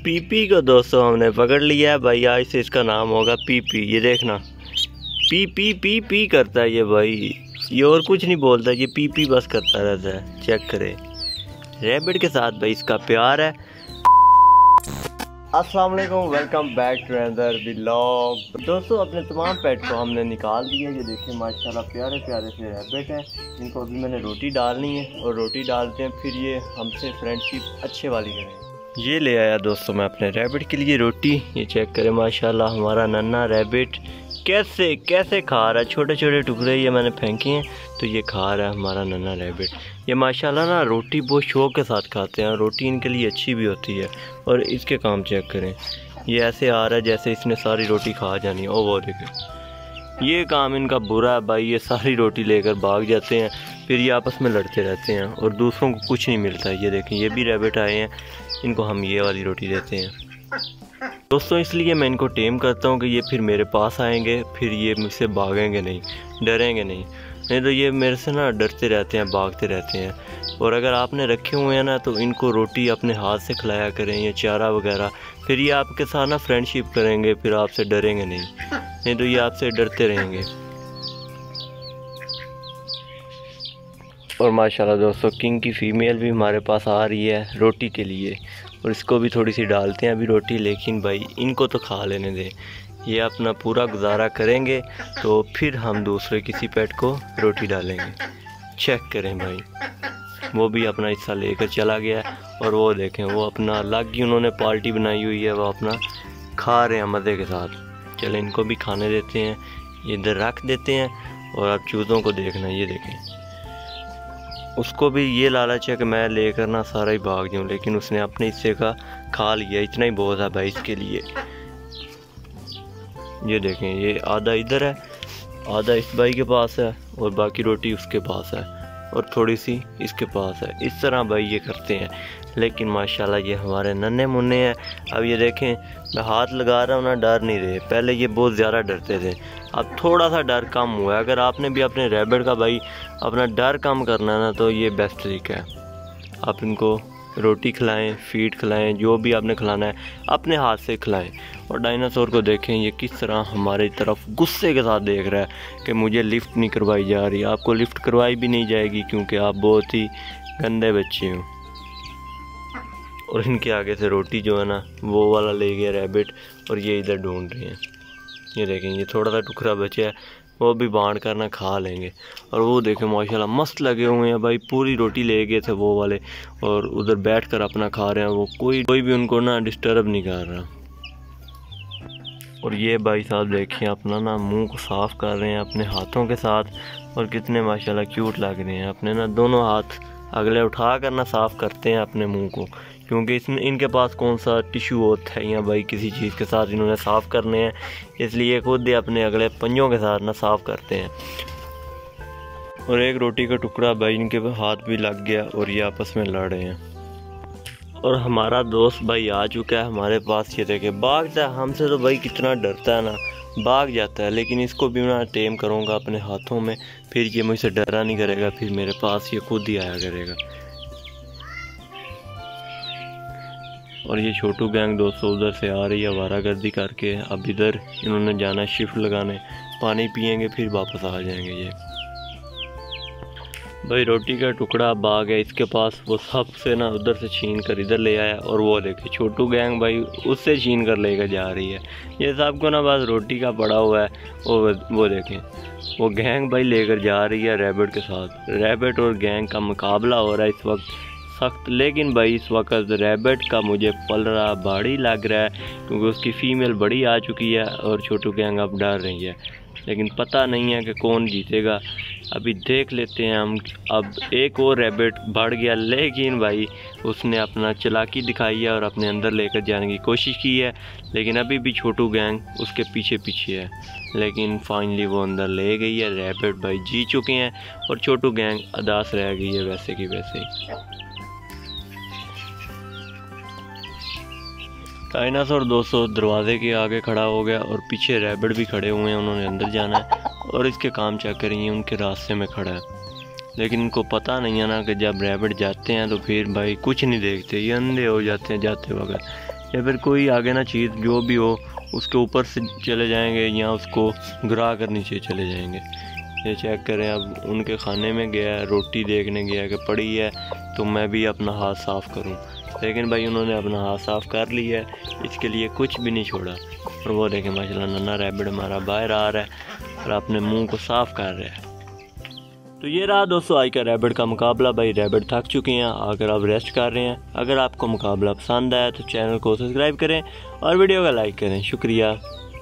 PP को दोस्तों हमने पकड़ लिया है भाई। आज से इसका नाम होगा पीपी। ये देखना, पी पी पी पी करता है ये भाई। ये और कुछ नहीं बोलता, ये पी पी बस करता रहता है। चेक करें, रैबिट के साथ भाई इसका प्यार है। अस्सलाम वालेकुम, welcome back to another vlog. दोस्तों अपने तमाम पेट को हमने निकाल दिया। ये देखिए माशाल्लाह प्यारे प्यारे से रैबिट हैं। इनको अभी मैंने रोटी डालनी है और रोटी डालते हैं फिर ये हमसे फ्रेंडशिप अच्छे वाली करें। ये ले आया दोस्तों मैं अपने रैबिट के लिए रोटी। ये चेक करें माशाल्लाह हमारा नन्हा रैबिट कैसे कैसे खा रहा है। छोटे छोटे टुकड़े ये मैंने फेंके हैं तो ये खा रहा है हमारा नन्हा रैबिट। ये माशाल्लाह ना रोटी बहुत शौक़ के साथ खाते हैं। रोटी इनके लिए अच्छी भी होती है। और इसके काम चेक करें, ये ऐसे आ रहा है जैसे इसने सारी रोटी खा जानी है। ओ वो देखें, ये काम इनका बुरा है भाई। ये सारी रोटी लेकर भाग जाते हैं, फिर ये आपस में लड़ते रहते हैं और दूसरों को कुछ नहीं मिलता है। ये देखें, ये भी रैबिट आए हैं, इनको हम ये वाली रोटी देते हैं दोस्तों। इसलिए मैं इनको टेम करता हूँ कि ये फिर मेरे पास आएंगे, फिर ये मुझसे भागेंगे नहीं, डरेंगे नहीं तो ये मेरे से ना डरते रहते हैं, भागते रहते हैं। और अगर आपने रखे हुए हैं ना तो इनको रोटी अपने हाथ से खिलाया करें या चारा वगैरह, फिर ये आपके साथ ना फ्रेंडशिप करेंगे, फिर आपसे डरेंगे नहीं तो ये आपसे डरते रहेंगे। और माशाल्लाह दोस्तों किंग की फ़ीमेल भी हमारे पास आ रही है रोटी के लिए और इसको भी थोड़ी सी डालते हैं अभी रोटी। लेकिन भाई इनको तो खा लेने दें, ये अपना पूरा गुजारा करेंगे तो फिर हम दूसरे किसी पेट को रोटी डालेंगे। चेक करें भाई, वो भी अपना हिस्सा लेकर चला गया और वो देखें वो अपना अलग ही उन्होंने पार्टी बनाई हुई है, वो अपना खा रहे हैं मज़े के साथ। चलें इनको भी खाने देते हैं, ये इधर रख देते हैं। और अब चूज़ों को देखना, ये देखें उसको भी ये लालच है कि मैं लेकर ना सारा ही भाग जाऊँ, लेकिन उसने अपने हिस्से का खा लिया। इतना ही बहुत है भाई इसके लिए। ये देखें, ये आधा इधर है, आधा इस भाई के पास है और बाकी रोटी उसके पास है और थोड़ी सी इसके पास है। इस तरह भाई ये करते हैं। लेकिन माशाल्लाह ये हमारे नन्हे मुन्ने हैं। अब ये देखें मैं हाथ लगा रहा हूँ ना, डर नहीं रहे। पहले ये बहुत ज़्यादा डरते थे, अब थोड़ा सा डर कम हुआ है। अगर आपने भी अपने रैबिट का भाई अपना डर कम करना है ना तो ये बेस्ट तरीका है। आप इनको रोटी खिलाएं, फीड खिलाएं, जो भी आपने खिलाना है अपने हाथ से खिलाएं। और डायनासोर को देखें ये किस तरह हमारी तरफ गुस्से के साथ देख रहा है कि मुझे लिफ्ट नहीं करवाई जा रही। आपको लिफ्ट करवाई भी नहीं जाएगी क्योंकि आप बहुत ही गंदे बच्चे हो। और इनके आगे से रोटी जो है ना वो वाला ले गया रैबिट और ये इधर ढूंढ रहे हैं। ये देखें, ये थोड़ा सा टुकड़ा बचा है, वो भी बांट कर ना खा लेंगे। और वो देखें माशाल्लाह मस्त लगे हुए हैं भाई। पूरी रोटी ले गए थे वो वाले और उधर बैठ कर अपना खा रहे हैं। वो कोई भी उनको ना डिस्टर्ब नहीं कर रहा। और ये भाई साहब देखिए अपना ना मुंह को साफ़ कर रहे हैं अपने हाथों के साथ। और कितने माशाल्लाह क्यूट लग रहे हैं। अपने ना दोनों हाथ अगले उठा कर ना साफ़ करते हैं अपने मुंह को, क्योंकि इसमें इनके पास कौन सा टिश्यू होता है या भाई किसी चीज़ के साथ इन्होंने साफ़ करने हैं, इसलिए खुद ही अपने अगले पंजों के साथ ना साफ़ करते हैं। और एक रोटी का टुकड़ा भाई इनके हाथ भी लग गया और ये आपस में लड़ रहे हैं। और हमारा दोस्त भाई आ चुका है हमारे पास। ये देखे भागता है हमसे, तो भाई कितना डरता है ना, भाग जाता है। लेकिन इसको भी मैं टेम करूँगा अपने हाथों में, फिर ये मुझसे डरा नहीं करेगा, फिर मेरे पास ये खुद ही आया करेगा। और ये छोटू गैंग दोस्तों उधर से आ रही है आवारागर्दी करके। अब इधर इन्होंने जाना शिफ्ट लगाने, पानी पिएंगे फिर वापस आ जाएंगे। ये भाई रोटी का टुकड़ा अब आ गया इसके पास, वो सबसे ना उधर से छीन कर इधर ले आया। और वो देखे छोटू गैंग भाई उससे छीन कर लेकर जा रही है। ये सबको ना बस रोटी का पड़ा हुआ है। वो देखें वो गैंग भाई लेकर जा रही है रैबिट के साथ। रैबिट और गैंग का मुकाबला हो रहा है इस वक्त सख्त। लेकिन भाई इस वक्त रैबिट का मुझे पलड़ा भारी लग रहा है क्योंकि उसकी फ़ीमेल बड़ी आ चुकी है और छोटू गैंग अब डर रही है। लेकिन पता नहीं है कि कौन जीतेगा, अभी देख लेते हैं हम। अब एक और रैबिट बढ़ गया, लेकिन भाई उसने अपना चालाकी दिखाई है और अपने अंदर लेकर जाने की कोशिश की है। लेकिन अभी भी छोटू गैंग उसके पीछे पीछे है, लेकिन फाइनली वो अंदर ले गई है। रैबिट भाई जीत चुके हैं और छोटू गैंग अदास रह गई है वैसे की वैसे ही। डायनासोर दोस्तों दरवाजे के आगे खड़ा हो गया और पीछे रैबिट भी खड़े हुए हैं, उन्होंने अंदर जाना है और इसके काम चेक करेंगे उनके रास्ते में खड़ा है। लेकिन इनको पता नहीं है ना कि जब रैबिट जाते हैं तो फिर भाई कुछ नहीं देखते, ये अंधे हो जाते हैं जाते वक्त। या फिर कोई आगे ना चीज़ जो भी हो उसके ऊपर से चले जाएंगे या उसको गिरा कर नीचे चले जाएंगे। ये चेक करें, अब उनके खाने में गया, रोटी देखने गया कि पड़ी है तो मैं भी अपना हाथ साफ़ करूं, लेकिन भाई उन्होंने अपना हाथ साफ़ कर लिया है, इसके लिए कुछ भी नहीं छोड़ा। और वो देखें माशाल्लाह नन्हा रैबिट हमारा बाहर आ रहा है और अपने मुंह को साफ़ कर रहा है। तो ये रहा दोस्तों आज का रैबिट का मुकाबला। भाई रैबिट थक चुके हैं, अगर आप रेस्ट कर रहे हैं। अगर आपको मुकाबला पसंद आया तो चैनल को सब्सक्राइब करें और वीडियो को लाइक करें। शुक्रिया।